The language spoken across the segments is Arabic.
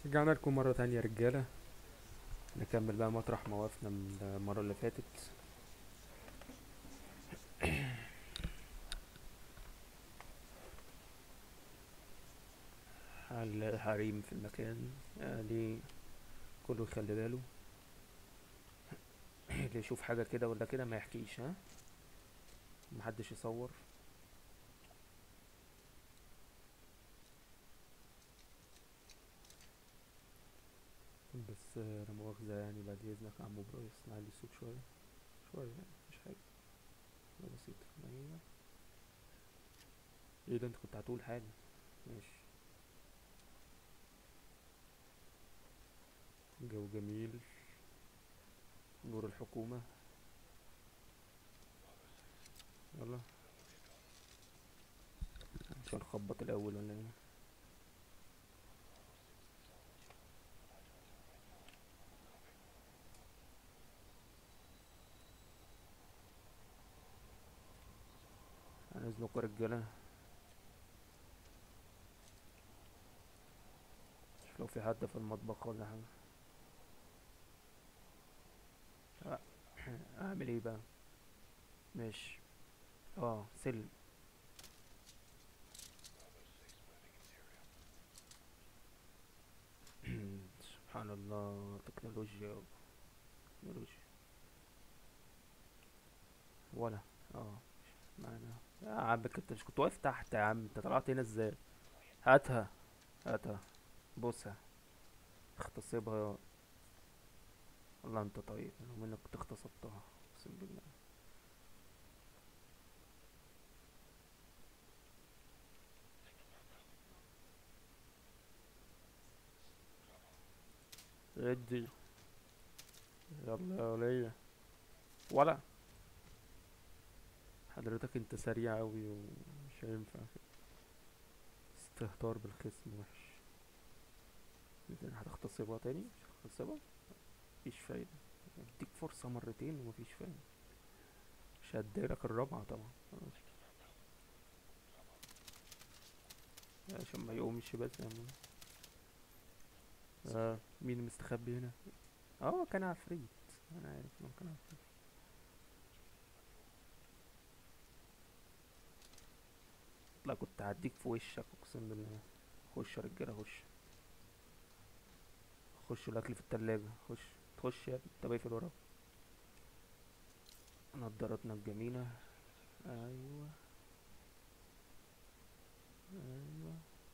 رجعنا لكم مرة تانية يا رجالة. نكمل بقى مطرح ما وقفنا من المرة اللي فاتت. على الحريم في المكان يعني، كله يخلي باله. اللي يشوف حاجة كده ولا كده ما يحكيش، ها، محدش يصور. بس لا مؤاخذة يعني، بعد إذنك يا عم برايس نعلي الصوت شوية شوية يعني، مش حاجة، حاجة بسيطة. أيوة. ايه ده، انت كنت هتقول حاجة؟ ماشي. جو جميل، نور الحكومة. يلا، عشان نخبط الأول ولا ايه؟ عن إذنكم يا رجالة، شوف لو في حد في المطبخ ولا حاجة. اعمل ايه بقى؟ ماشي. اه، سلم. سبحان الله، تكنولوجيا. تكنولوجيا. ولا. اه. معنا يا عم، انت مش كنت واقف تحت يا عم؟ انت طلعت هنا ازاي؟ هاتها. هاتها. بوسها. اغتصبها. والله انت طيب، لو منك كنت اغتصبتها. اقسم بالله. ادي. يلا يا ولية. ولا. حضرتك انت سريع اوي ومش هينفع كده. استهتار بالخصم وحش. انت هتغتصبها تاني؟ مش هتغتصبها. مفيش فايدة. اديك فرصة مرتين ومفيش فايدة. مش هديلك الرابعة طبعا، خلاص. عشان ما يقومش بس يا عم. مين مستخبي هنا؟ اه، كان عفريت. انا عارف انه كان عفريت. لا، كنت هديك في وشك اقسم بالله. خش يا رجاله، خش. خش، الاكل في التلاجة، خش. تخش يا ابني، انت باقي في الورق. نضاراتنا الجميلة. ايوه. ايوه.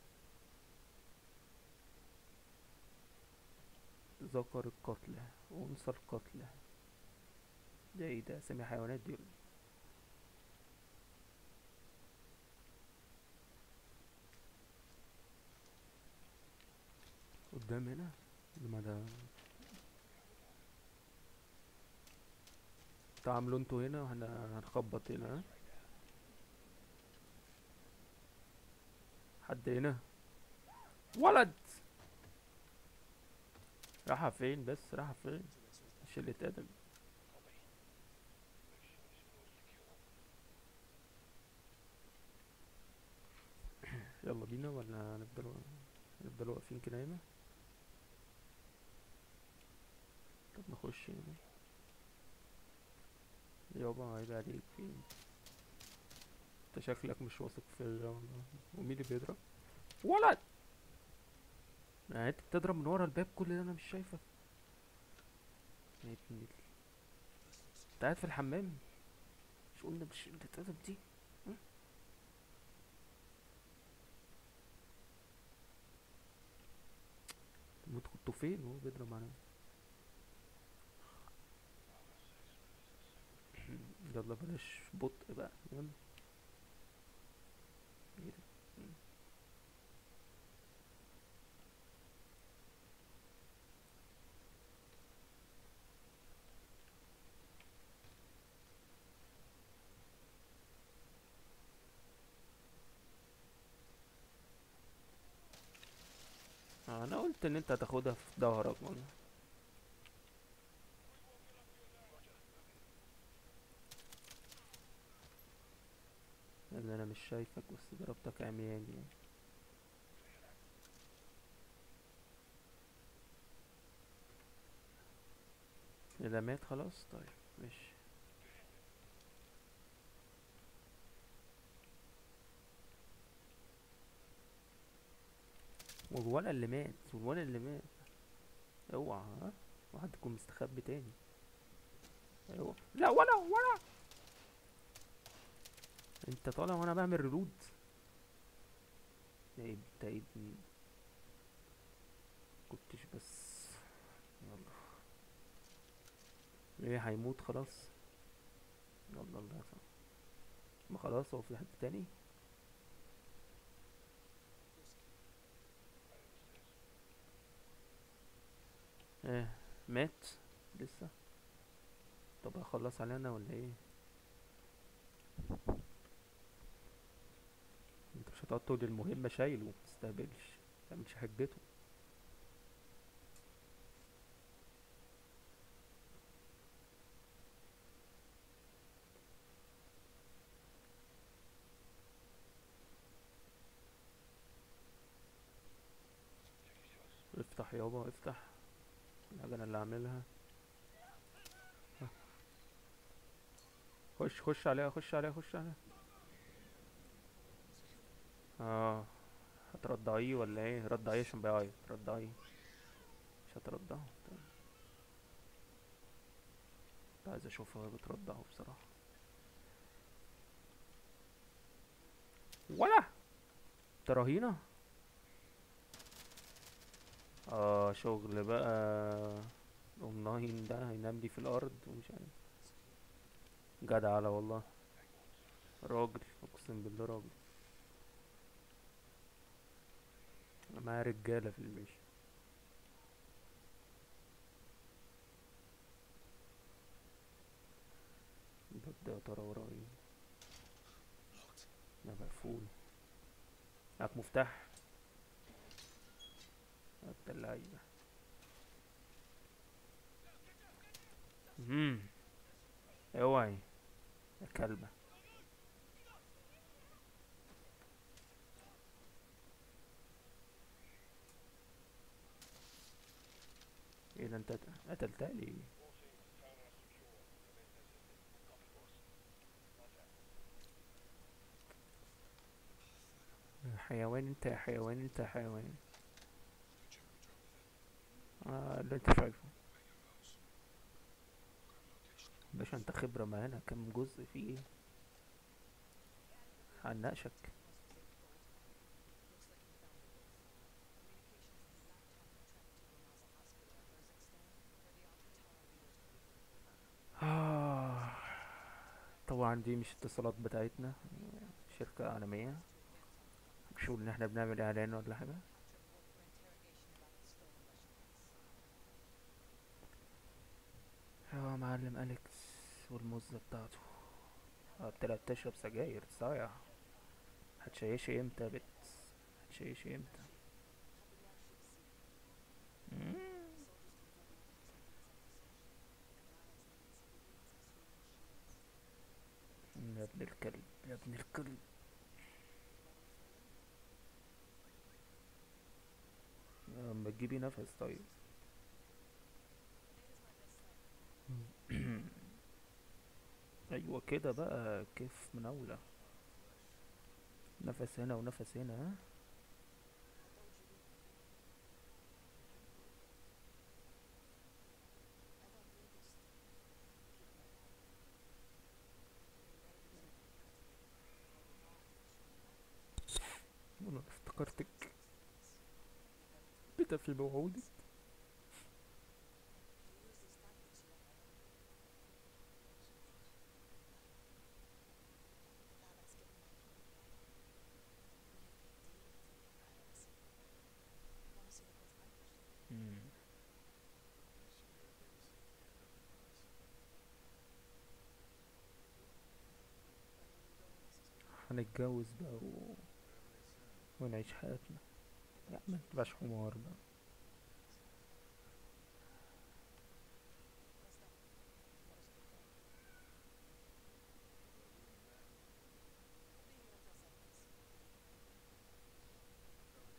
ذكر القتلى، انثى القتلى. ده ايه ده، اسامي حيوانات دي؟ قدام هنا. ما ده تعاملوا انتوا هنا واحنا هنخبط هنا، ها؟ حد هنا؟ ولد. راحة فين بس، راحة فين؟ شلة أدب. يلا بينا ولا نفضل واقفين كده هنا؟ طب نخش هنا. يابا عيب عليك، فين؟ انت شكلك مش واثق فيا والله. ومين اللي بيضرب؟ ولد. يعني انت بتضرب من ورا الباب كل ده انا مش شايفك؟ يا ابن انت قاعد في الحمام؟ مش قلنا مش انت تتقدم دي؟ ها؟ طب انتوا كنتوا فين وهو بيضرب عليا؟ يلا بلاش بطء بقى، يلا. ايه ده؟ انا قلت ان انت هتاخدها في ظهرك والله. لان انا مش شايفك بس ضربتك عمياني يعني. ده مات خلاص. طيب ماشي. والولا اللي مات، والولا اللي مات. اوعى ها، واحد يكون مستخبي تاني. اوعى، لا ولا. انت طالع وانا بعمل ريلود. ده ايه كنتش بس. يلا. ايه هيموت خلاص. يلا الله يسامحك. ما خلاص هو في حد تاني. ايه مات لسه. طب هخلص علينا ولا ايه؟ انت مش هتقعد تقول المهمة شايله، متستهبلش، متعملش حجته. افتح يابا افتح. الحاجة انا اللي اعملها. خش عليها خش عليها خش عليها. اه. هترضعيه ولا ايه؟ رضعيه عشان بيعيط، رضعيه. مش هترضعه طيب. كنت عايز اشوفها وهي بترضعه بصراحة. ولا تراهينة. اه شغل بقى. اونلاين ده هينام لي في الارض ومش عارف. جدع على والله. راجل، اقسم بالله راجل. معايا رجالة في الجيش. الباب ده يا ترى وراه ايه؟ ده مقفول. معاك مفتاح؟ انت اللعيبة. اوعي يا كلبة. ايه ده انت قتلتها لي؟ يا حيوان انت، يا حيوان انت، يا حيوان. اللي انت شايفه. باشا انت خبرة معانا، كام جزء في ايه؟ هنناقشك. آه. طبعا دي مش اتصالات بتاعتنا، شركة عالمية. مش ان احنا بنعمل اعلان ولا حاجة. يا معلم أليكس والمزة بتاعته. طلعت تشرب سجاير صايع. هتشيشي امتى يا بت؟ هتشيشي امتى؟ مم. يا ابن الكلب، يا ابن الكلب. اما تجيبي نفس طيب. ايوه كده بقى، كيف مناولة. نفس هنا ونفس هنا ها. انا افتكرتك بتفي موعودي. مم. هنتجوز بقى ونعيش حياتنا. يا عم متبقاش حمار بقى.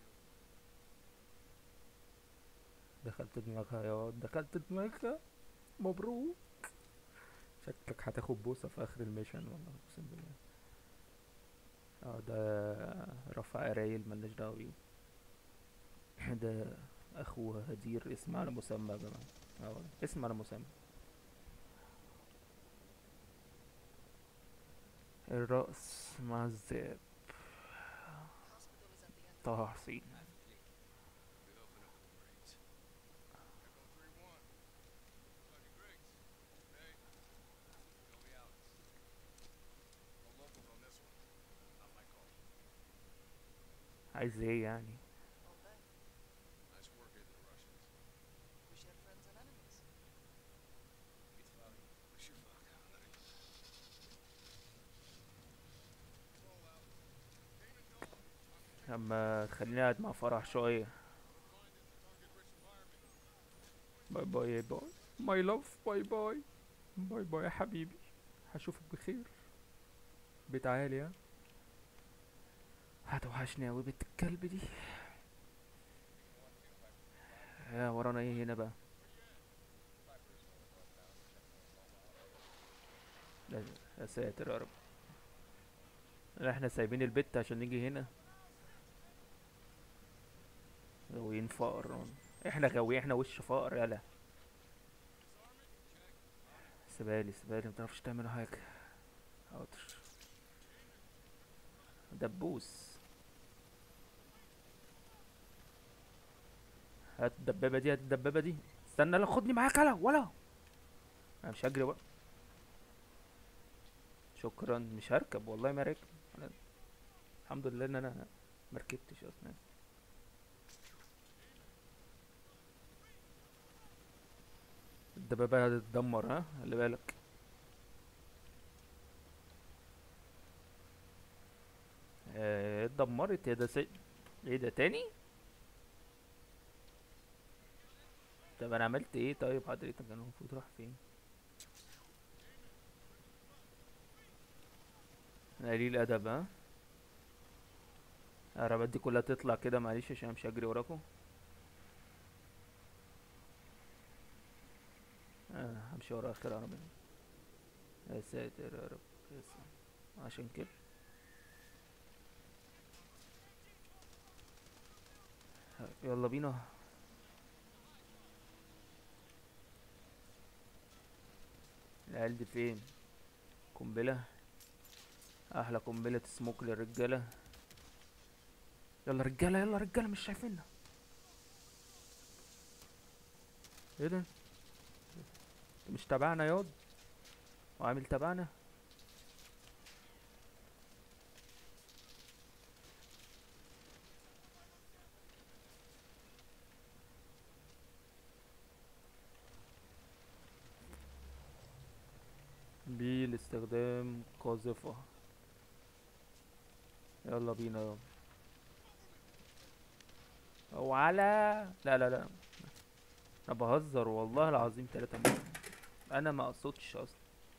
دخلت دماغها يا واد، دخلت دماغها. مبروك. شكلك هتاخد بوسة في اخر الميشن والله اقسم بالله. اه ده رفع قرايل ملناش دعوة بيه. ده اخو هدير، اسم على مسمى يا جماعة. اه والله اسم على مسمى. الرأس مع الذئب. طه حسين. عايز ايه يعني؟ اما تخليني قاعد مع فرح شوية. باي باي يا باي. ماي لاف باي باي. باي باي يا حبيبي. هشوفك بخير. بيت عالي ها. هتوحشني اوي بنت الكلب دي. يا ورانا ايه هنا بقى؟ لا، يا ساتر يا رب. لا احنا سايبين البت عشان نيجي هنا. غاويين فقر. احنا غاويين، احنا وش فقر يالا. سيبالي سيبالي، متعرفش تعملوا حاجة. حاضر. دبوس. هات الدبابة دي، هات الدبابة دي. استنى لا خدني معاك يالا ولا. انا مش هجري بقى. شكرا، مش هركب والله ما راكب. أنا الحمد لله ان انا مركبتش اصلا. الدبابة هتتدمر ها، خلي بالك. اتدمرت يا ده ايه ده تاني؟ طب انا عملت ايه طيب حضرتك؟ انا المفروض راح فين؟ قليل ادب ها. العربيات دي كلها تطلع كده معلش عشان أنا مش هجري وراكم. همشي ورا اخر عربية. يا ساتر يا رب. يا ساتر. عشان كده. يلا بينا. العيال دي فين؟ قنبلة. احلى قنبلة سموك للرجالة. يلا رجالة يلا رجالة، مش شايفيننا. ايه ده؟ انت مش تبعنا ياض؟ وعامل تبعنا. بالاستخدام قاذفة. يلا بينا يلا. وعلى. لا لا لا. انا بهزر والله العظيم 3 مرة. انا ما اقصدش اصلا.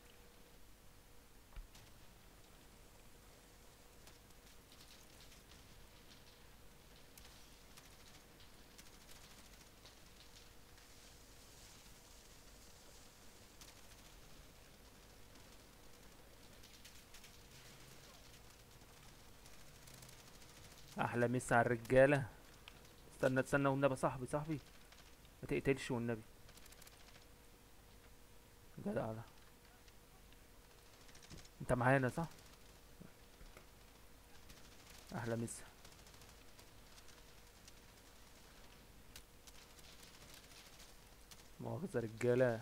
احلى مسا على الرجالة. استنى استنى والنبي، صاحبي صاحبي. ما تقتلش والنبي. جدع ده. انت معانا صح؟ احلى مسا. مؤاخذة رجالة.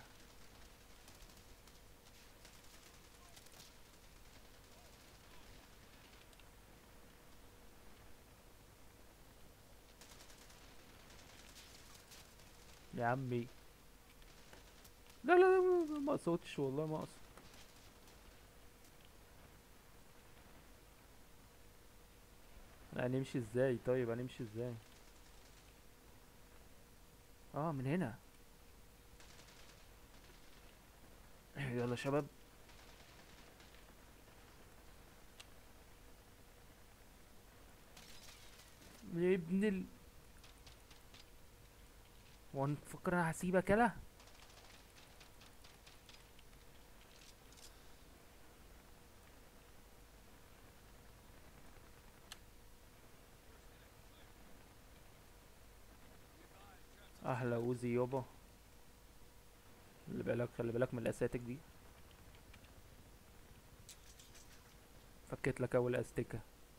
يا عمي. لا لا لا ما اقصدش والله ما اقصد. هنمشي ازاي طيب؟ هنمشي ازاي؟ اه من هنا. يلا شباب. يا ابن ونفكر انا هسيبك يلا. احلى اوزي يابا. خلي بالك من الاساتك دي. فكيت لك اول استيكه.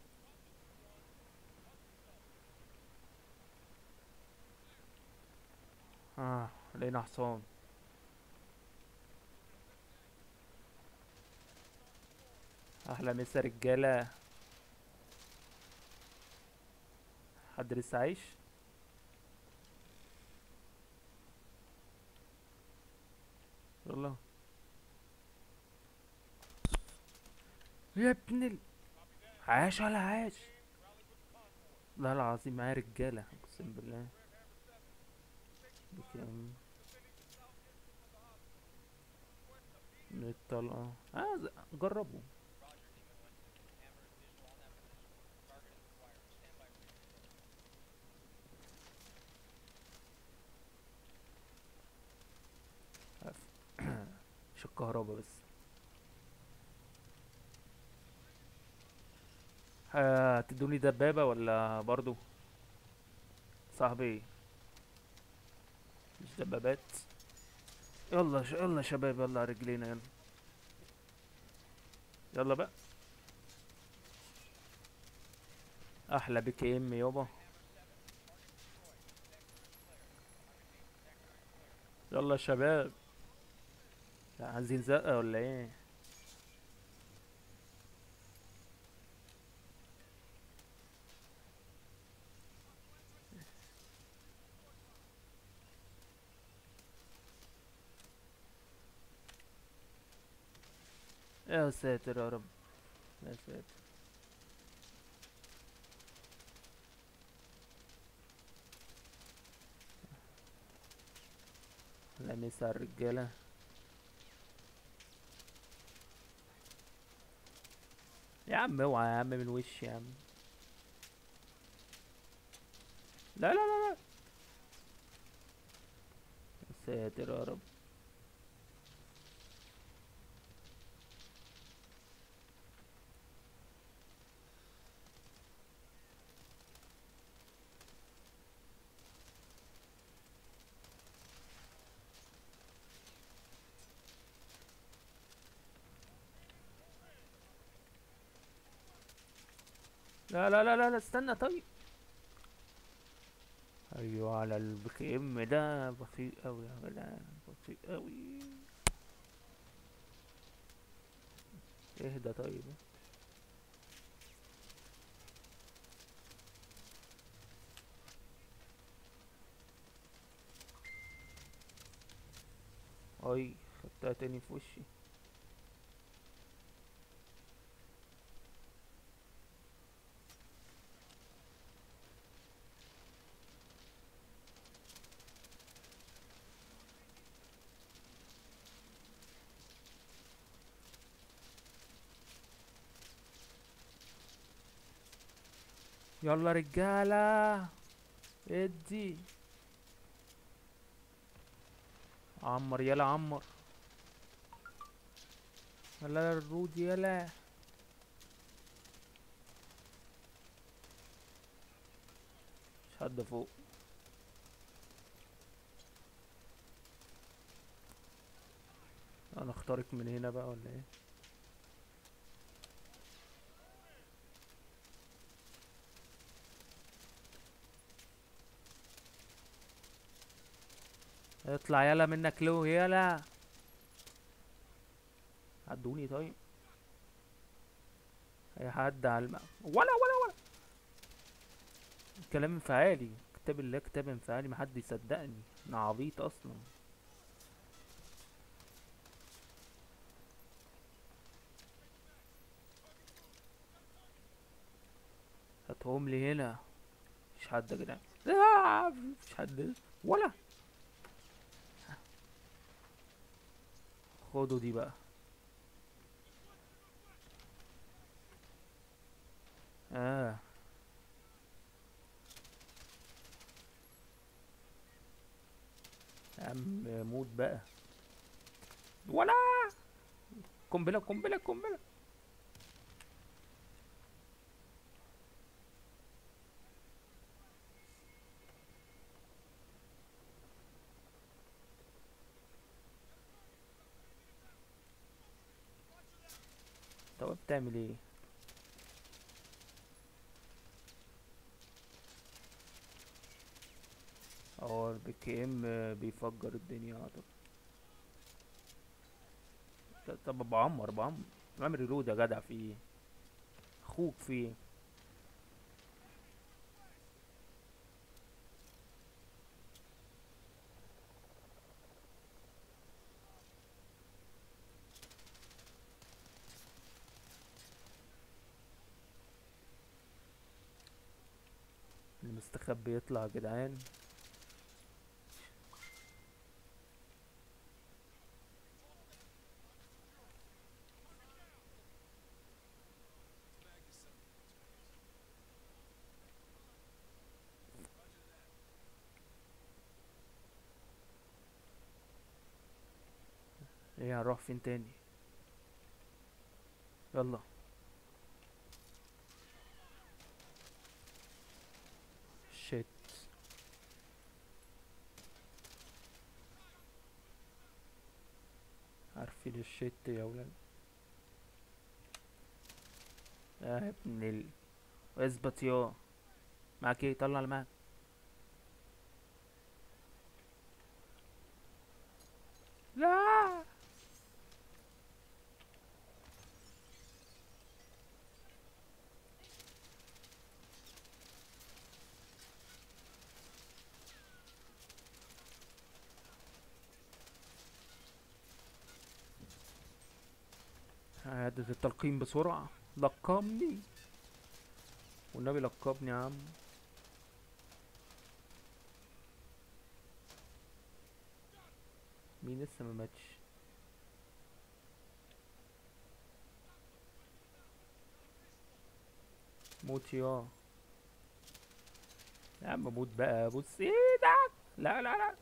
اه لقينا حصان. احلى مسا رجاله. حد لسه عايش؟ يلا يا ابن عاش ولا عاش؟ لا العظيم معايا رجاله اقسم بالله. بكام؟ من الطلقه جربوا. مش الكهربا بس. هتدوني دبابه ولا برضو؟ صاحبي مش دبابات. يلا يا شباب، يلا على رجلينا يلا. يلا بقى. احلى بي كي ام يابا. يلا يا شباب. لا، عايزين زقه ولا ايه؟ يا ساتر يا رب. يا ساتر. لمس على الرجاله. يا عم اوعى يا عم من وشي يا عم. لا لا لا لا. يا ساتر يا رب. لا لا لا لا لا، استنى طيب. ايوه على البي ام ده بطيء اوي يا جدعان، بطيء اوي. اهدى طيب. اي خدتها تاني في وشي. يلا رجالة. ادي. عمر يلا عمر. يلا الرود يلا. مش حد فوق. انا اخترق من هنا بقى ولا ايه؟ اطلع يلا منك له يلا. عدوني طيب. اي حد على ولا. كلام انفعالي. كتاب الله كتاب انفعالي، محد يصدقني. انا عبيط اصلا. هاتهم لي هنا. مش حد يا جدعان. مش حد ولا. خدوا دي بقى. اه يا عم موت بقى. ولا. قنبله قنبله قنبله. تعمل ايه؟ اه البي كي ام بيفجر الدنيا اعتقد. طب بعمر بعمل ريلود يا جدع، في ايه؟ اخوك في ايه؟ المستخبي يطلع يا جدعان. ايه هنروح فين تاني؟ يلا. شيت. عارفين الشيت يا ولاد. يا ابن اثبت يا. معاك ايه؟ طلع اللي معاك. لا. إعادة التلقيم بسرعة. لقمني. والنبي لقبني يا عم. مين لسه ما ماتش؟ موت يا. يا عم موت بقى، بص ايدك. لا لا لا.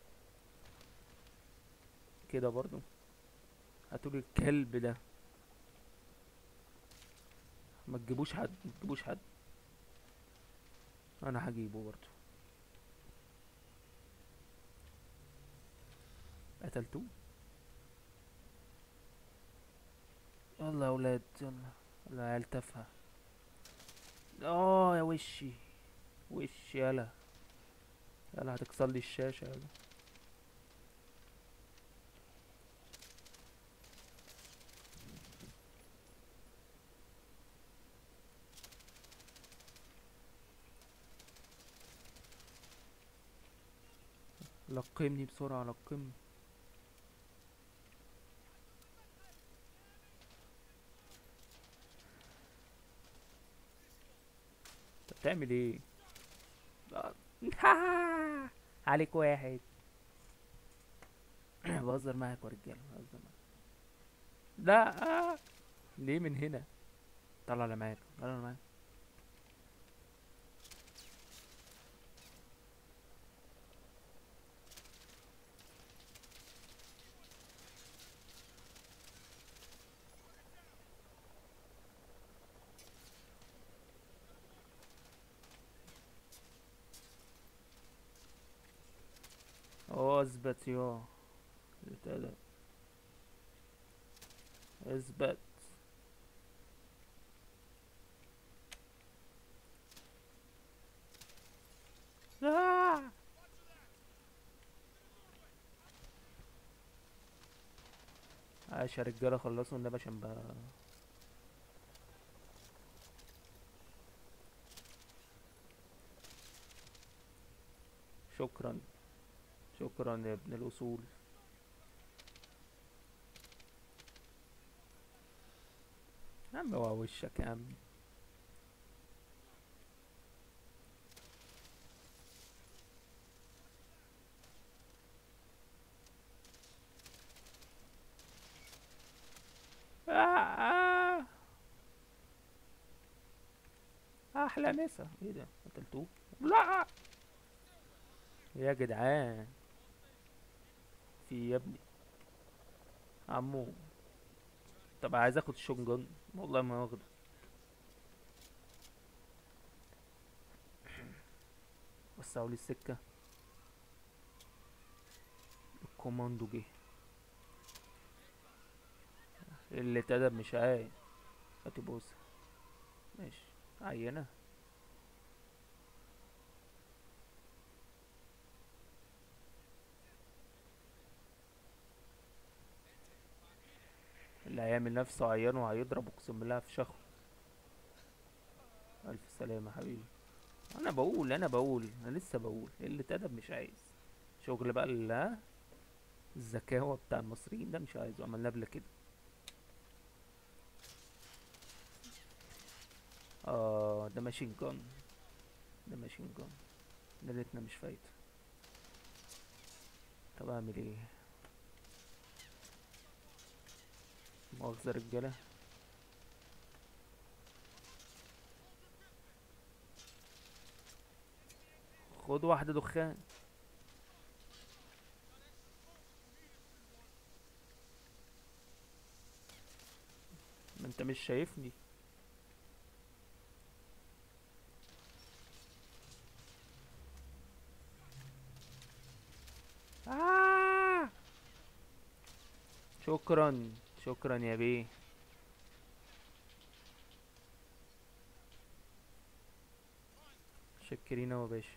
كده برضو. هاتولي الكلب ده. ما تجيبوش حد، ما تجيبوش حد. انا هجيبه برضو. قتلتوه. يلا يا ولاد يلا. العيال تافهة. اه يا وشي. وش يلا. يلا هتكسر لي الشاشة يلا. لقمني بسرعة لقمني. انت بتعمل ايه؟ عليك واحد. بهزر معاك يا رجاله، بهزر معاك. لا. ليه من هنا؟ طلع اللي معاك، طلع اللي معاك. اه اثبت يا. بتاع ده. اثبت. آه. عاش يا رجاله، خلصوا النبي عشان بقى. شكرا. شكرا يا ابن الاصول. يا عم هو وشك يا عم. آه. احلى مسا. ايه ده؟ قتلتوه؟ لا. يا جدعان. في إيه يا ابني؟ عمو. طب عايز اخد الشوت جن. والله ما واخده. وسعوا لي السكه. الكوماندو جه. اللي اتقدم مش عايز. هاتي بوسة. ماشي. عينة. اللي هيعمل نفسه عيان وهيضرب اقسم بالله في شخو. الف سلامة حبيبي. انا لسه بقول قلة ادب مش عايز. شغل بقى الذكاوة بتاع المصريين ده مش عايزه، عملنا قبل كده. اه ده ماشين جون. ده ماشين جون. ده ريتنا مش فايته. طب اعمل ايه؟ مؤاخذة رجالة. خد واحدة دخان. ما انت مش شايفني. آه. شكرا. شكرا يا بيه. شكرين يا باشا.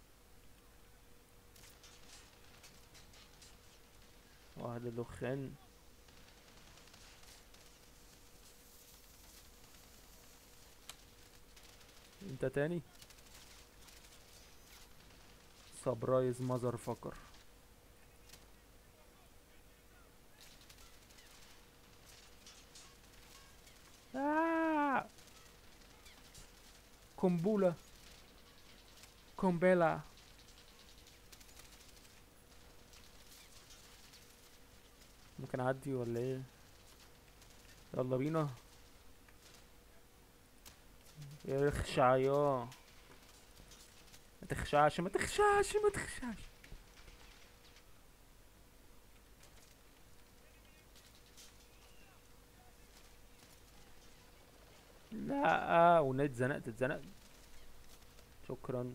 واحدة دخان. انت تاني. سبرايز ماذر فكر. آه. قنبلة. قنبلة. ممكن اعدي ولا ايه؟ يلا بينا. اخشع يا. ما تخشعش ما تخشعش ما تخشعش. لا ونت اتزنقت اتزنقت. شكرا.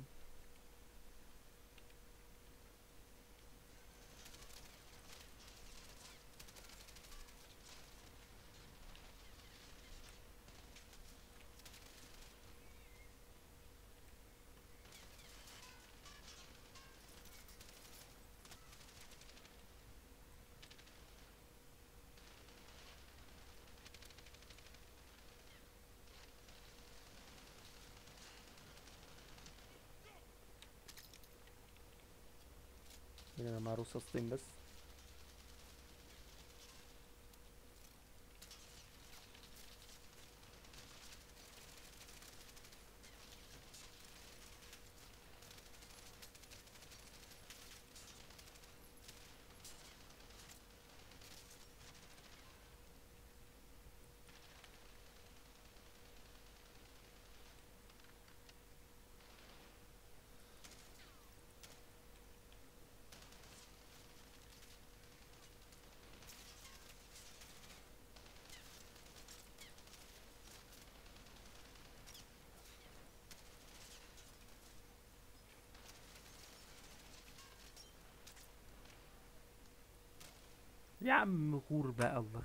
هنا مع رصاصتين بس. يا عم غور بقى الله.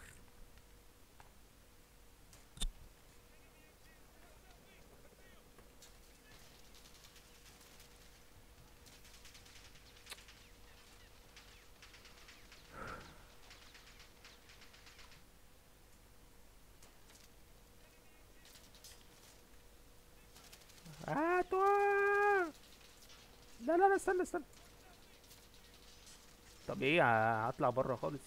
هاتوا. لا لا لا استنى استنى. طب ايه هطلع بره خالص.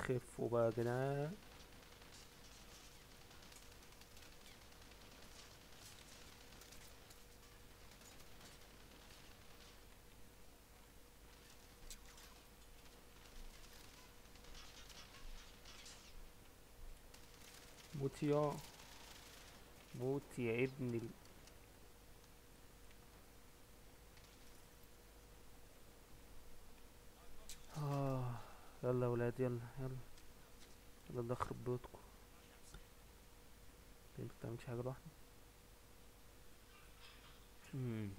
خفوا بقى يا جدعان. موت يا موت يا ابن يلا يا ولاد، يلا يلا. يلا ده يخرب بيوتكم. انت مبتعملش حاجة لوحدك. مم.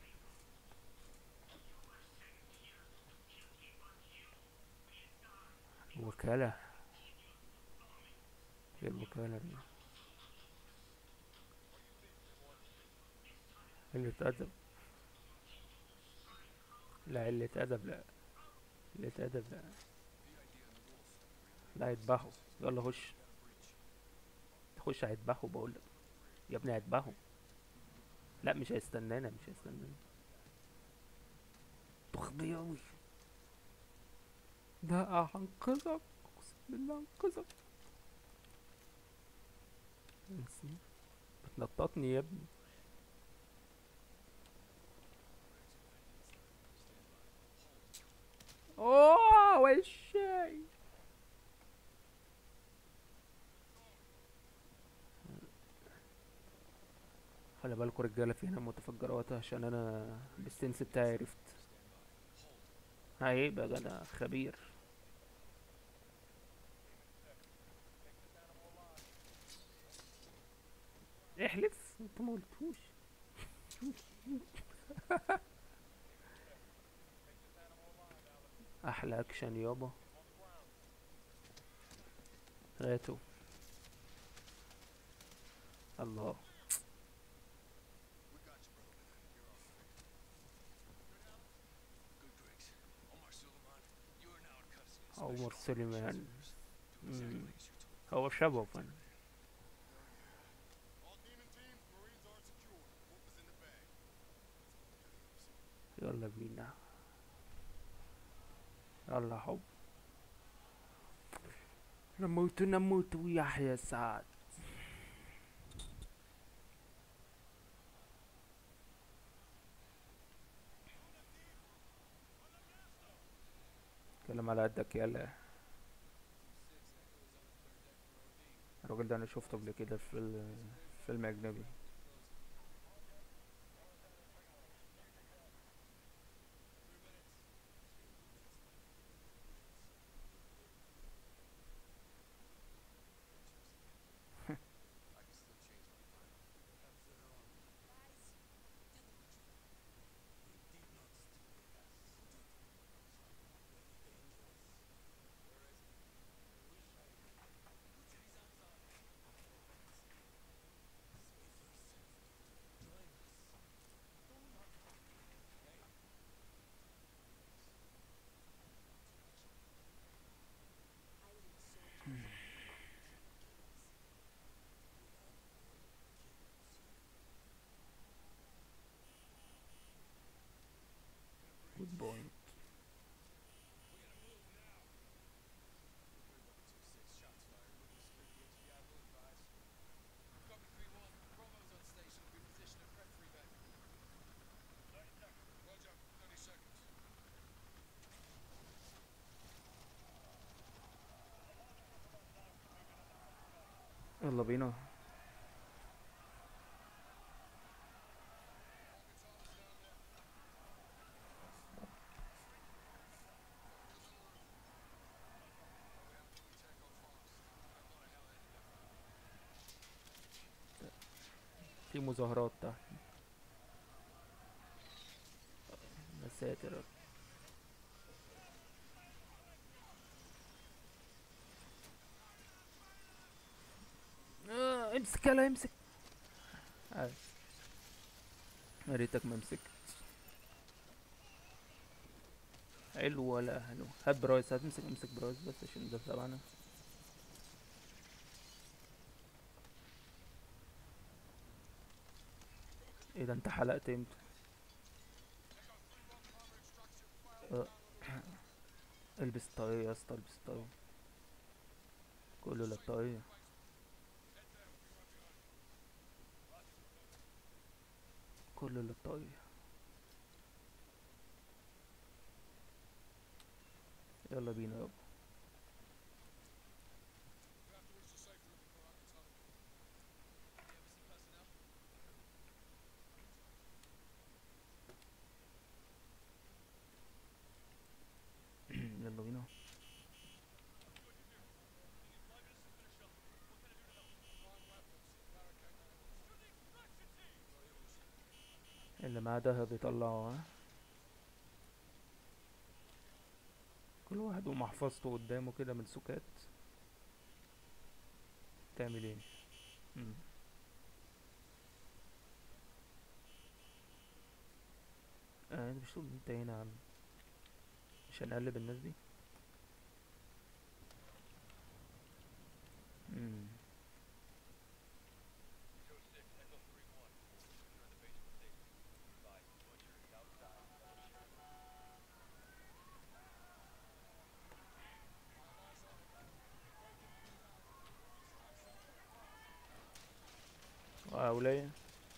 وكالة. ايه الوكالة دي؟ قلة أدب. لا قلة أدب، لا. قلة أدب، لا. لا يذبحوا. يلا خش. خش هيذبحوا بقولك. يا ابني هيذبحوا. لا مش هيستنانا، مش هيستنانا. تخبي أوي. ده هنقذك. اقسم بالله هنقذك. بس بتنططني يا ابني. اوه وشاي. خلي بالكوا رجاله، في هنا متفجرات عشان انا بالسنس بتاعي عرفت. عيب يا جدع خبير. احلف انت ما قلتوش. احلى اكشن يابا. هاتوا. الله. عمر سليمان. مم. هو شبه فن. يلا بينا. يلا يا حب. نموت نموت ويحيى سعد. كلام على قدك يلا. الراجل ده انا شفته قبل كده في فيلم اجنبي. جود بوينت. يلا بينا. في مظاهرات تحت. يا ساتر يا رب. امسك يلا امسك. آه، يا ريتك ما مسكت. حلو ولا حلو؟ هات برايس، هتمسك امسك برايس بس عشان ده تبعنا. ايه ده انت حلقت امتى؟ آه، البس طاقية يا اسطى، البس طاقية. كله للطاقية. كله للطاقية. يلا بينا يابا. يلا بينا. اللي معاه دهب يطلعه، ها. كل واحد ومحفظته قدامه كده من سكات. تعمل ايه؟ مم. انت مش تقول انت هنا يا عم؟ مش هنقلب الناس دي. مم. وليا.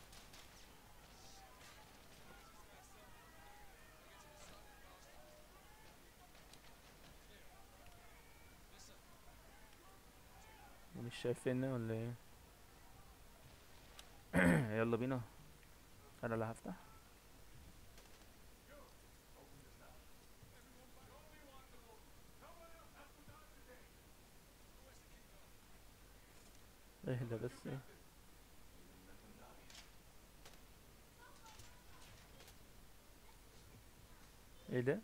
مش شايفيني ولا ايه؟ يلا بينا. انا اللي هفتح. اهدى بس ايه. ايه ده؟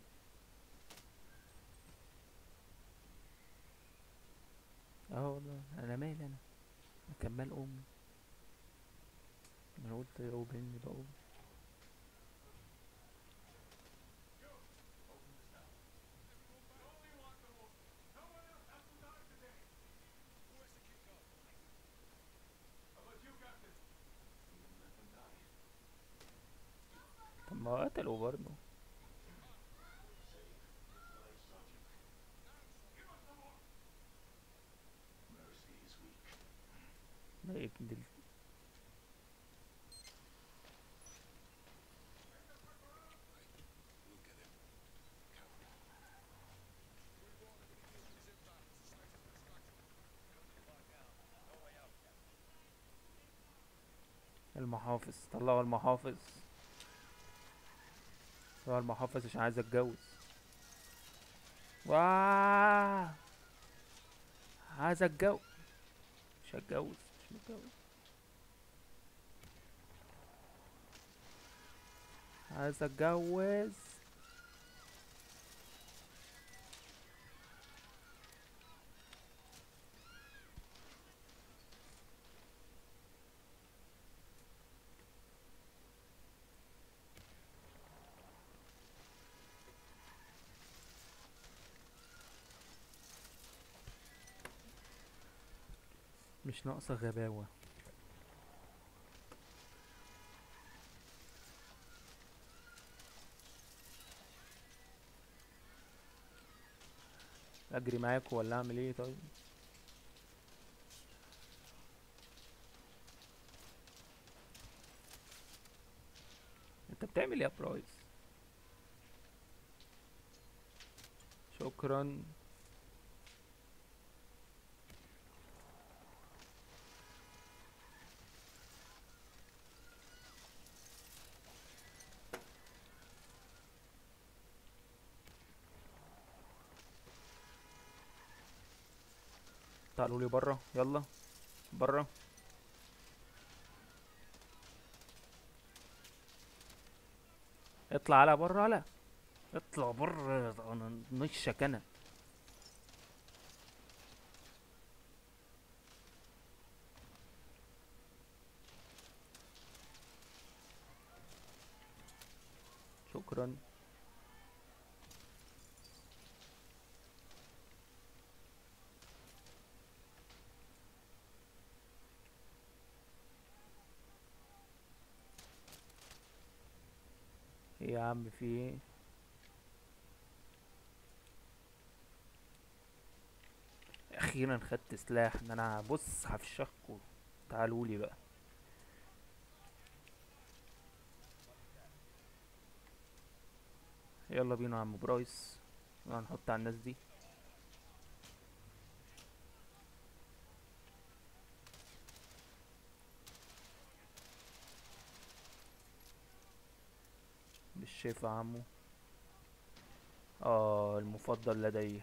اه والله انا مالي انا. كمال امي. انا قلت اوبن بقى. طب ما قتلوا برضه. ما ابن المحافظ. طلعوا المحافظ. طلعوا المحافظ عشان عايز اتجوز. واه. عايز اتجوز. مش هتجوز. مش متجوز. عايز اتجوز. مش ناقصة غباوة. اجري معاكوا ولا اعمل ايه طيب؟ انت بتعمل ايه يا برايس؟ شكرا. تعالوا لي بره يلا. بره. اطلع على بره على. اطلع بره انا نشك انا. شكرا. ايه يا عم في ايه؟ اخيرا خدت سلاح ان انا بص هفشخكوا. تعالولي بقى. يلا بينا يا عم برايس. هنحط على الناس دي. مش شايفه يا عمو. اه المفضل لدي.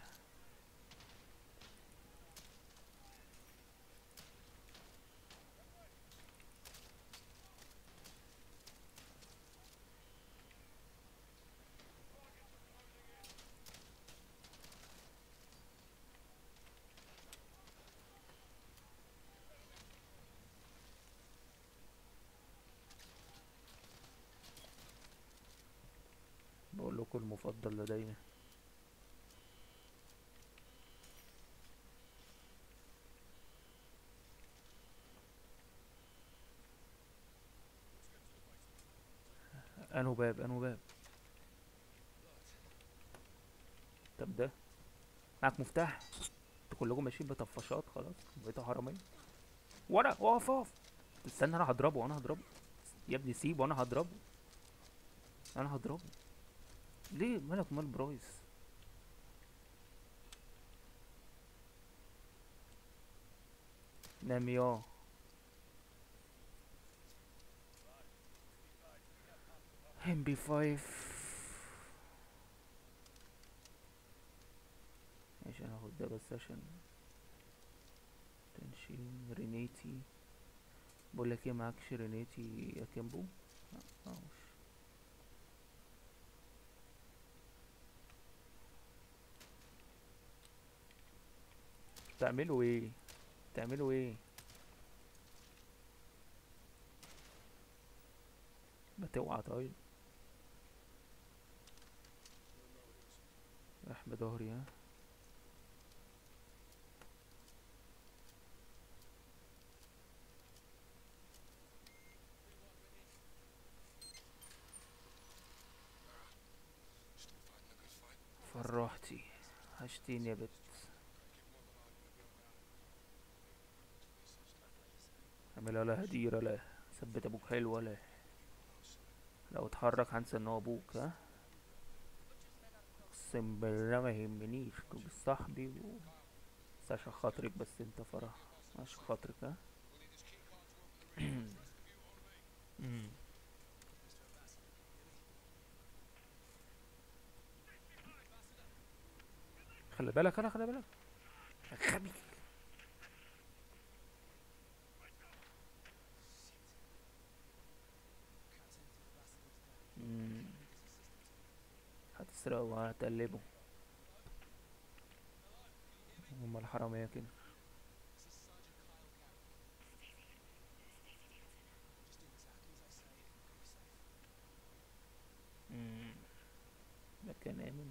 بقول لكم المفضل لدي. انو باب انو باب. طب ده معاك مفتاح؟ انتوا كلكم ماشيين بطفشات خلاص بقيتوا حرامية. وانا اقف اقف. استنى انا هضربه انا هضربه. يا ابني سيبه انا هضربه. انا هضربه. ليه مالك مال برايس؟ نام يا. ام بي 5. ماشي انا هاخد ده بس عشان تنشين رينيتي. بقول لك ايه معكش رينيتي يا كيمبو؟ معوش. تعملوا ايه؟ تعملوا ايه؟ ما توعى طيب. راح بظهري ها. فرحتي. عشتيني يا بت. اعملها لها هديرة لا. ثبت ابوك حلوة لا. لو اتحرك هنسى ان هو ابوك ها. اقسم بالله ما يهمنيش تبقى صاحبي بس عشان خاطرك بس انت فرح. عشان خاطرك ها. مم. خلي بالك انا خلي بالك. غبي. مم. هتسرقه وهتقلبه. هما الحرامية كده. مم. مكان آمن.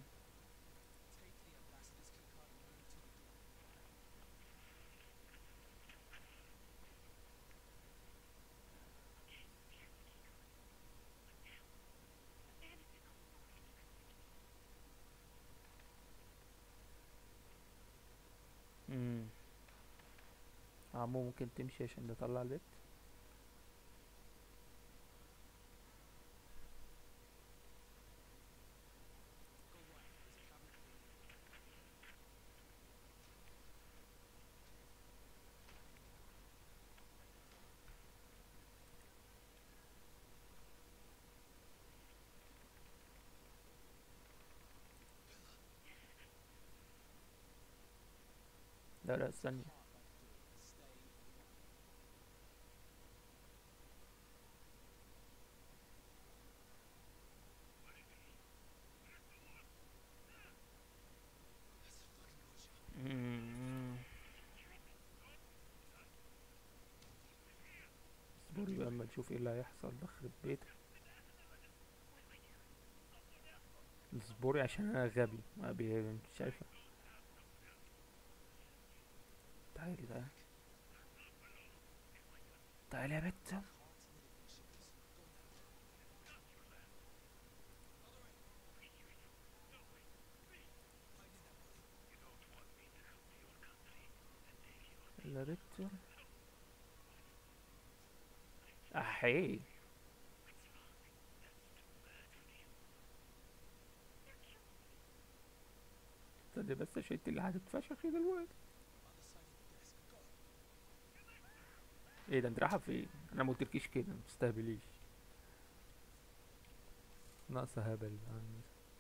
مم. عمو ممكن تمشي عشان نطلع البيت. لا لا استني. مم. اصبري بقى اما نشوف ايه اللي هيحصل بخرب بيتك. اصبري عشان انا غبي ما مش شايفه. تعالي تعالي. تعالي يا بت. حي. استني بس عشان انت اللي هتتفشخي دلوقتي. ايه ده؟ انت رايحه فين؟ انا ما قلتلكيش كده، ما تستهبليش. ناقصه هبل عن.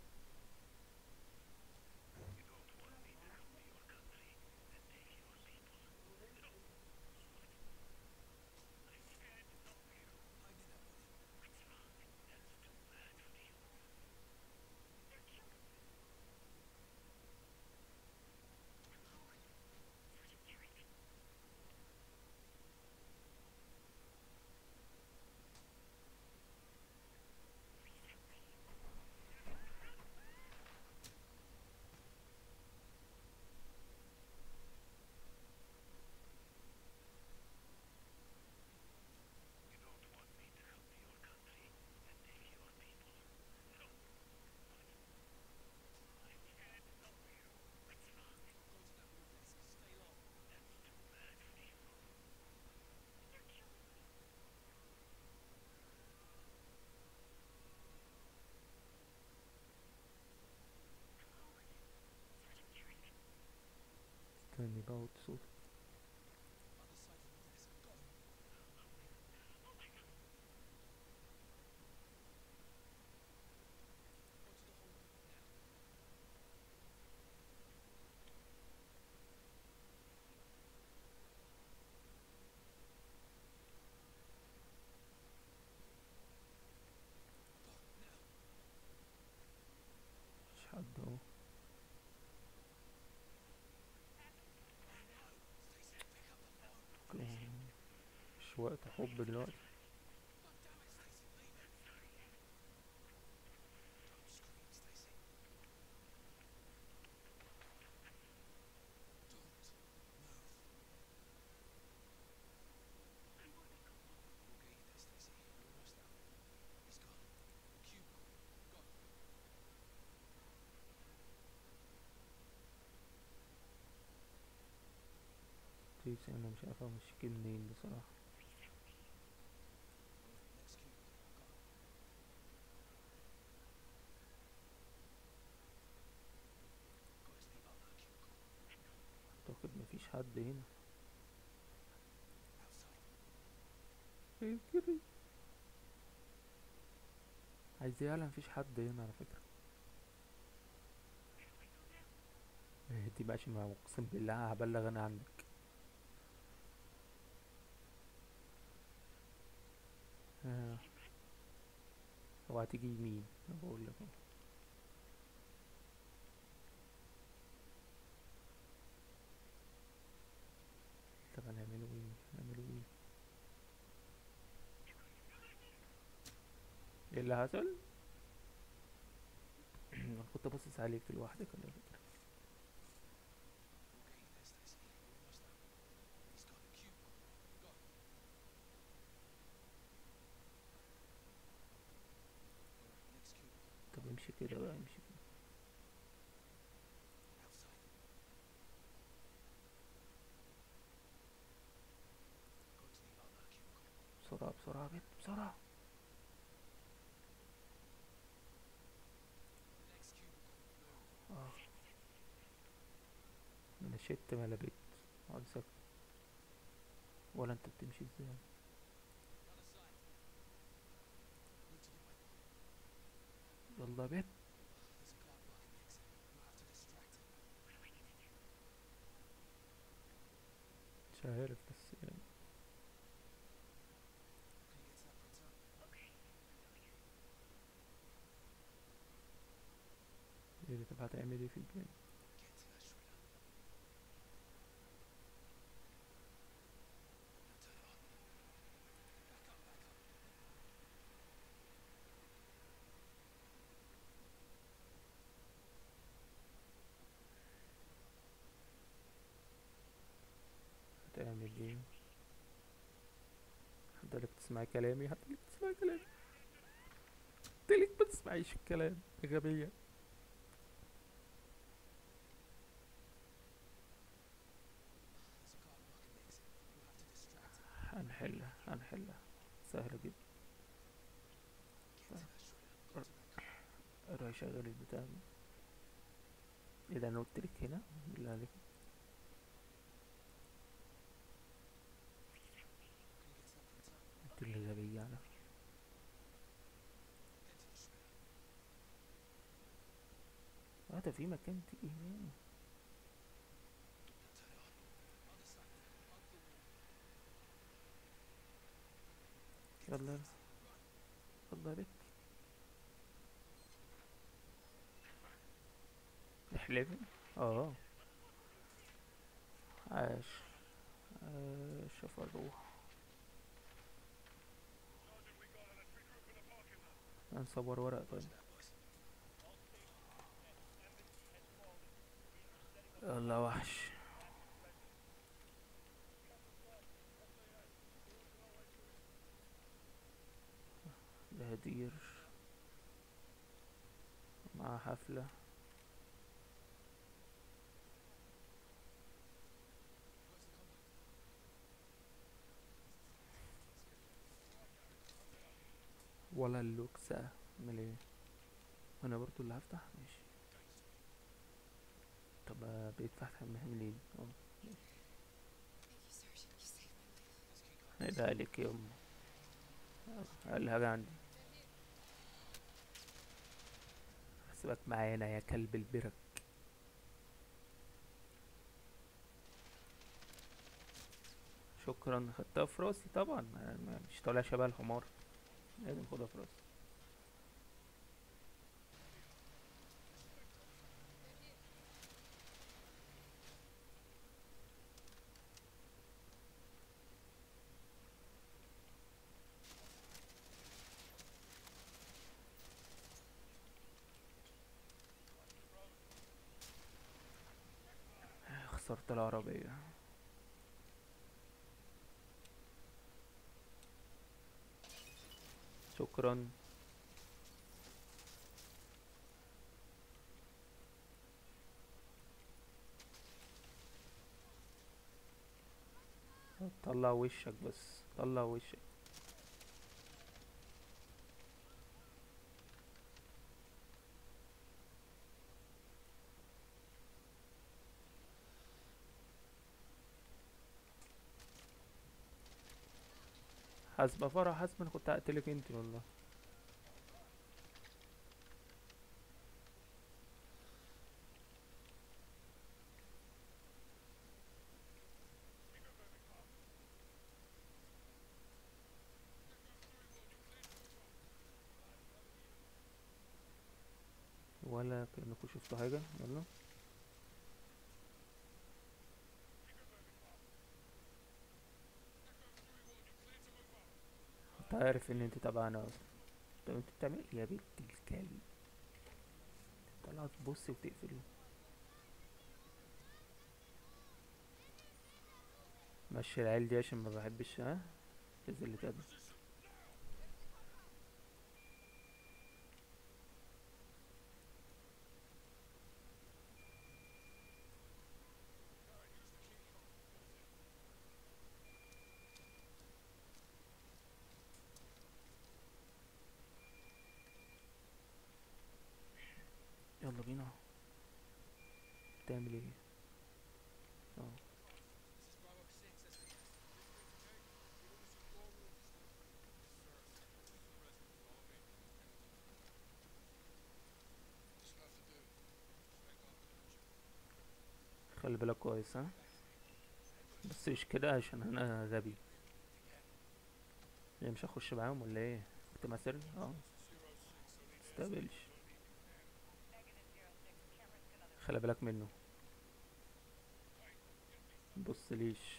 استني بقى وطي صوت. مفيش حد اهو. مش وقت حب دلوقتي. تيجي انا مش عارف امشيكي منين بصراحه. اعتقد مفيش حد هنا. ايه كده؟ عايز ايه؟ يالا مفيش حد هنا على فكره. إيه دي ماشي؟ ما اقسم بالله هبلغ انا عنك. آه. هو هتيجي يمين انا بقول لك أهو. طب هنعمله ايه؟ هنعمله ايه؟ ايه اللي حصل؟ انا كنت باصص عليك لوحدك على فكره. طب امشي كده بقى، امشي كده. بسرعه بسرعه بيت بسرعه. اه. انا شت ما لبيت. اقعد ساكت. ولا انت بتمشي ازاي؟ يلا بيت. مش عارف بس يعني. ايه ده؟ طب هتعمل ايه في الجيم؟ هتعمل ايه؟ هتقولك تسمعي كلامي؟ هتقولك تسمعي كلامي؟ قلتلك ما تسمعيش الكلام يا غبية. هنحلها هنحلها. سهلة جدا. اروح اشغل البتاع ده. ايه ده، انا قلتلك هنا بالله عليك. انت اللي غبية على. اه ده في مكان تيجي هنا. يلا يلا بك. احلفي. اه. عاش. عاش فروح. هنصور ورق طيب. يلا وحش. بهدير. مع حفلة. ولا اللوكسة. اعمل ايه؟ انا برضو اللي هفتح ماشي. طب بقيت فتح نعمل ايه؟ اه ماشي. هيدا عليك يا ام. اقل حاجة عندي. حسبك معانا يا كلب البرك. شكرا، خدتها في راسي طبعا، مش طالع شبه الحمار. لازم خدها في راسي. خسرت العربية. شكرا. طلع وشك بس، طلع وشك. حاسبة فرح، حاسبة انا كنت هقتلك انت والله. ولا كأنكوا شفتوا حاجة. يلا. انت عارف ان انت تبعنا اصلا. طب انت بتعمل ايه يا بنت الكلب؟ طلعت تبص وتقفله. مشي العيال دي عشان ما بحبش ها تنزل كده. يلا بينا. بتعمل ايه؟ اه. خلي بالك كويس ها. بس مش كده عشان انا غبي. يعني مش هخش معاهم ولا ايه؟ كنت سري اه. متستقبلش. خلي بالك منه. بص ليش.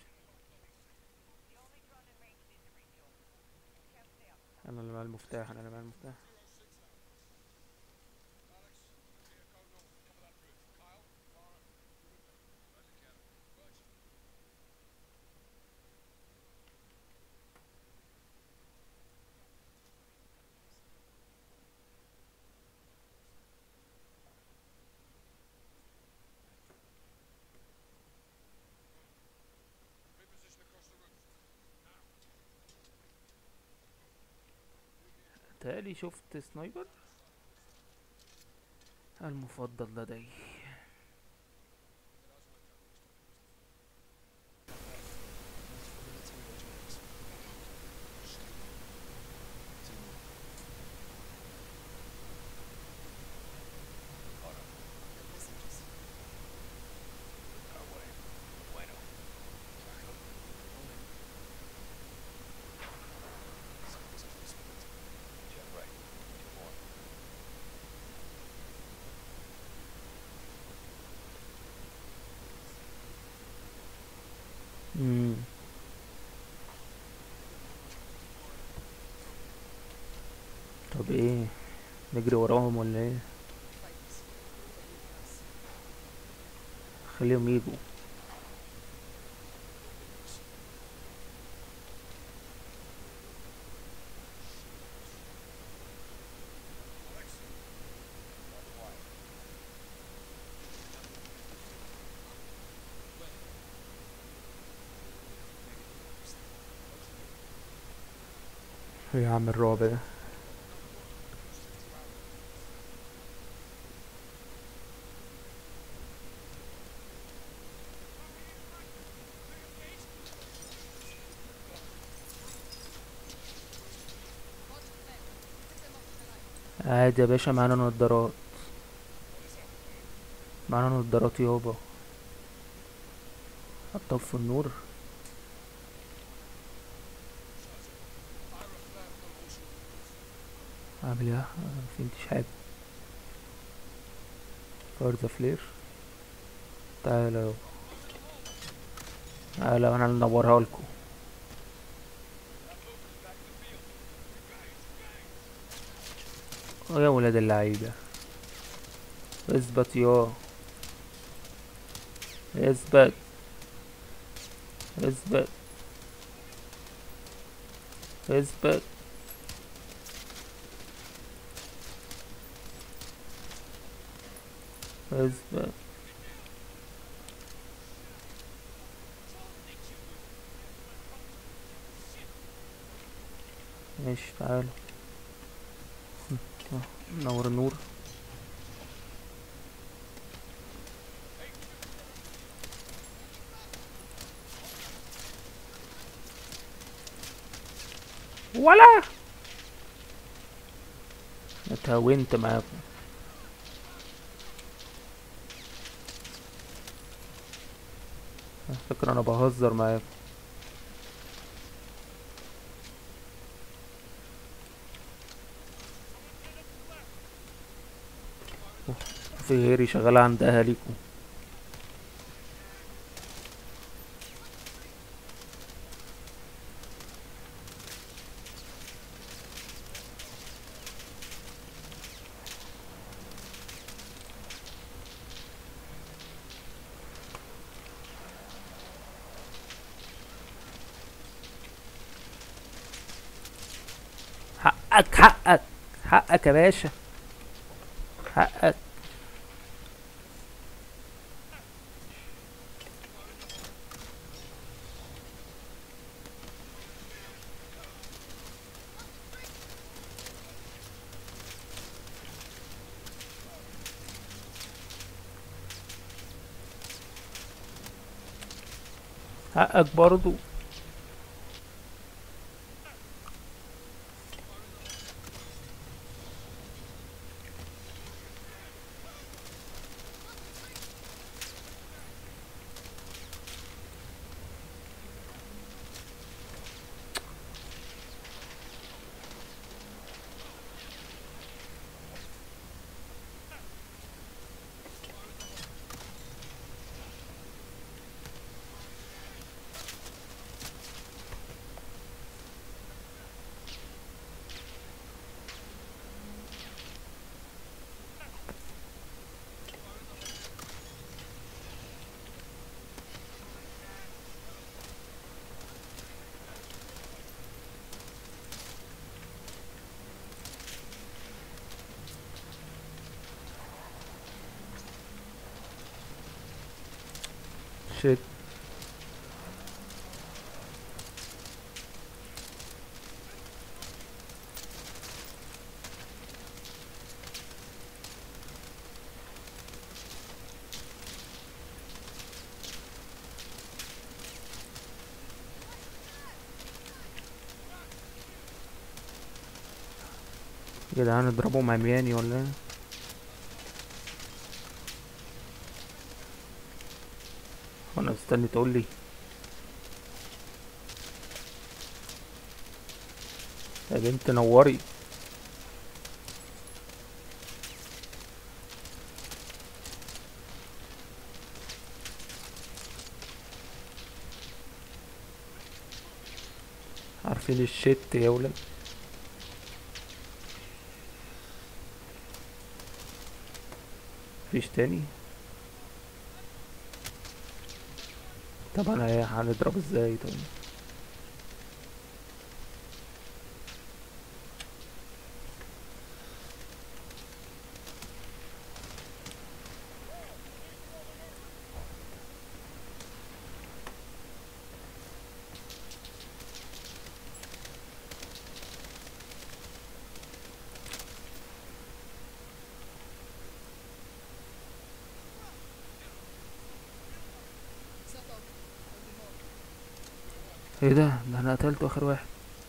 انا اللي مع المفتاح، انا اللي مع المفتاح. تالي شفت سنايبر المفضل لدي. مم. طب ايه، نجري وراهم ولا ايه؟ خليهم يجوا. إيه يا عم الرعب ده؟ عادي يا باشا، معانا نضارات. معانا نضارات يابا. هتطفي النور. اعمل ايه؟ مفهمتش حاجة. فار فلير. تعالى يابا، تعالى وانا ننورها لكم. يا ولاد اللعيبة، اثبت يا، اثبت، اثبت، اثبت. اثبت. ماشي تعالى. نور النور. ولا اتهاونت معاكم. فكرة انا بهزر معاكم. في غيري شغال عند اهاليكم. حقك، حقك، حقك يا باشا، حقك. حقك برضو. شيت. يا جدعان اضربهم عمياني ولا ايه؟ وانا مستني تقولي. يا بنت نوري. عارفين الشت يا ولد. مفيش تاني. طب انا ايه هنضرب ازاي طيب؟ ايه ده انا قتلته اخر واحد.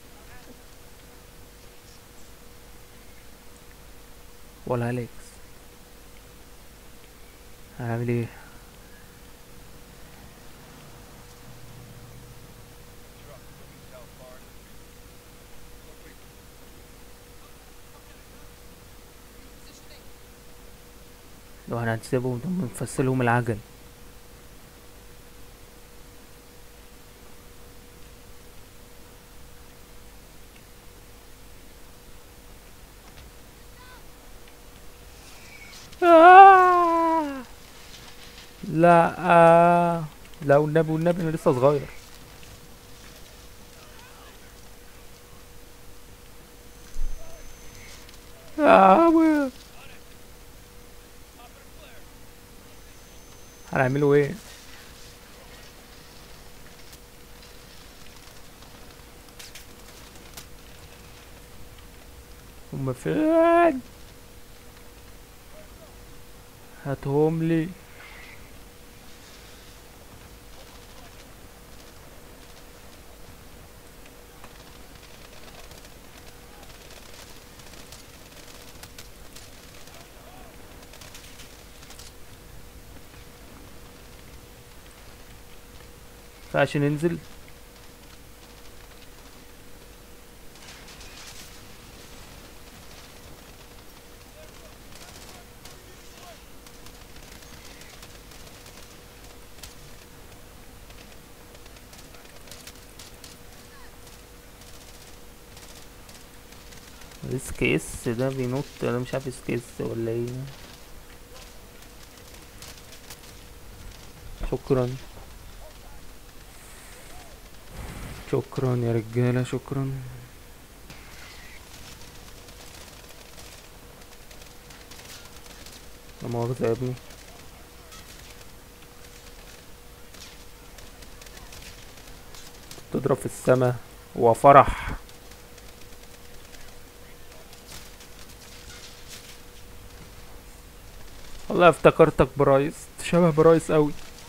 ولا اليكس. هعمل ايه؟ لو احنا هنسيبهم نفصلهم العجل. آه! لا لا والنبي والنبي انا لسه صغير. آه. هنعملوا ايه؟ هم فين؟ هاتهم لي. فعشان ننزل. سكيس ده بينط، انا مش عارف سكيس ولا ايه. شكرا. شكرا يا رجالة شكرا. لا مؤاخذة يا ابني. تضرب في السما وفرح. والله افتكرتك برايس، شبه برايس قوي.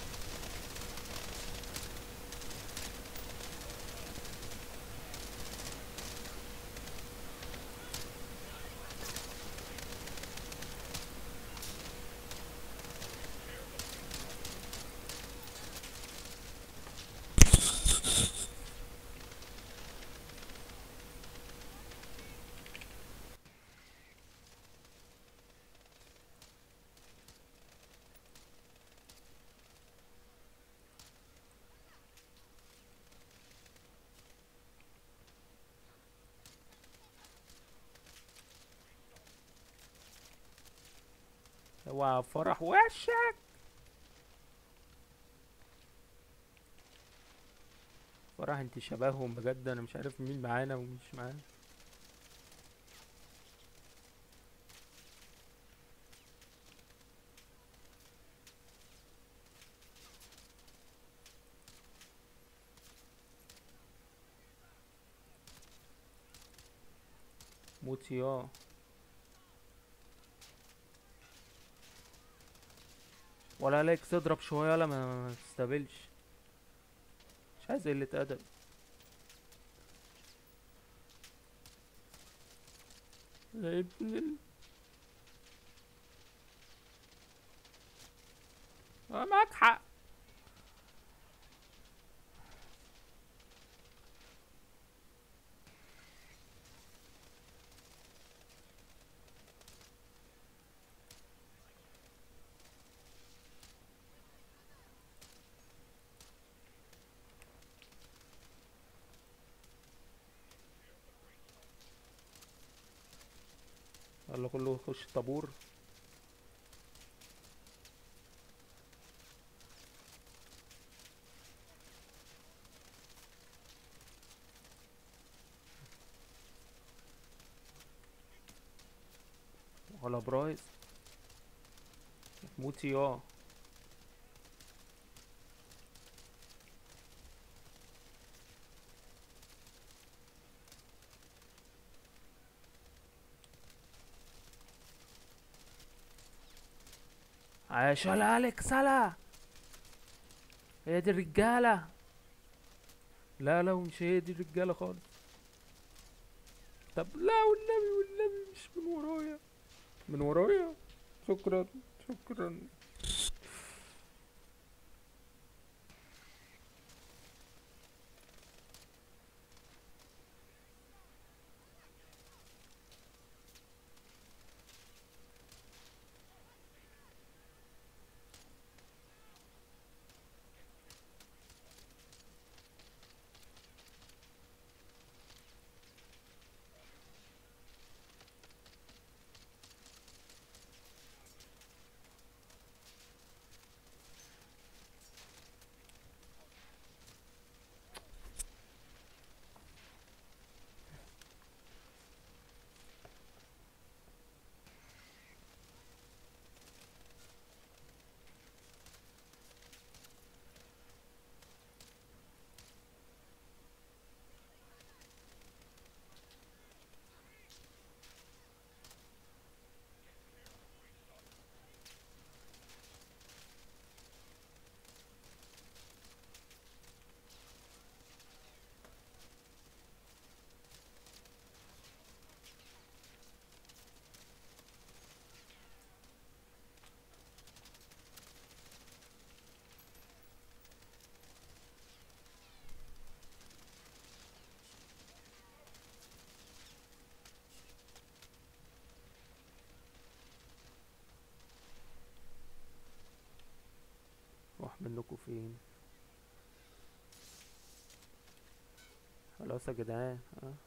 اوعى فرح وشك. فرح انت شبههم بجد، انا مش عارف مين معانا ومش معانا. موت يا. ولا عليك تضرب شوية ولا ما تستقبلش. مش عايز قلة ادب. يا ابن معاك حق. يلا كله يخش الطابور. ولا برايز موتي عاش ولا اليكس هلا. هي دي الرجاله. لا لا، ومش هي دي الرجاله خالص. طب لا، والنبي والنبي مش من ورايا. من ورايا. شكرا. شكرا. راح منكم فين؟ خلاص يا جدعان.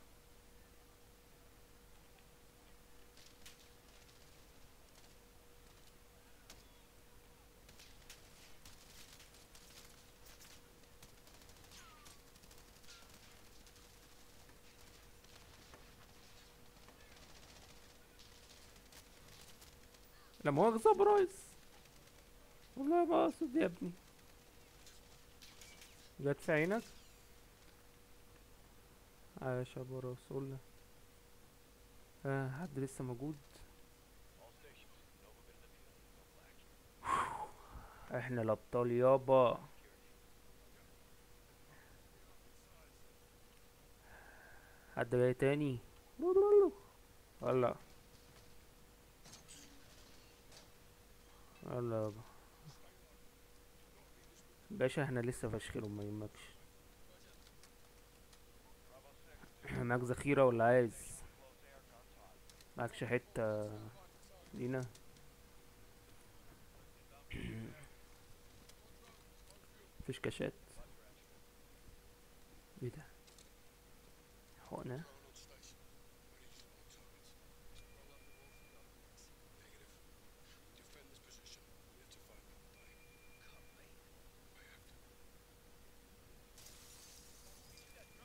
لا مؤاخذة برايس، والله ما اقصد يا ابني. جت في عينك. عاش يا ابو رسول. حد لسه موجود؟ احنا الابطال يابا. حد جاي تاني؟ ولا ولا يابا. باشا احنا لسه فاشخين ما يهمكش. معاك ذخيرة ولا عايز؟ معكش حتة لينا؟ مفيش كاشات. ايه ده؟ حقنة.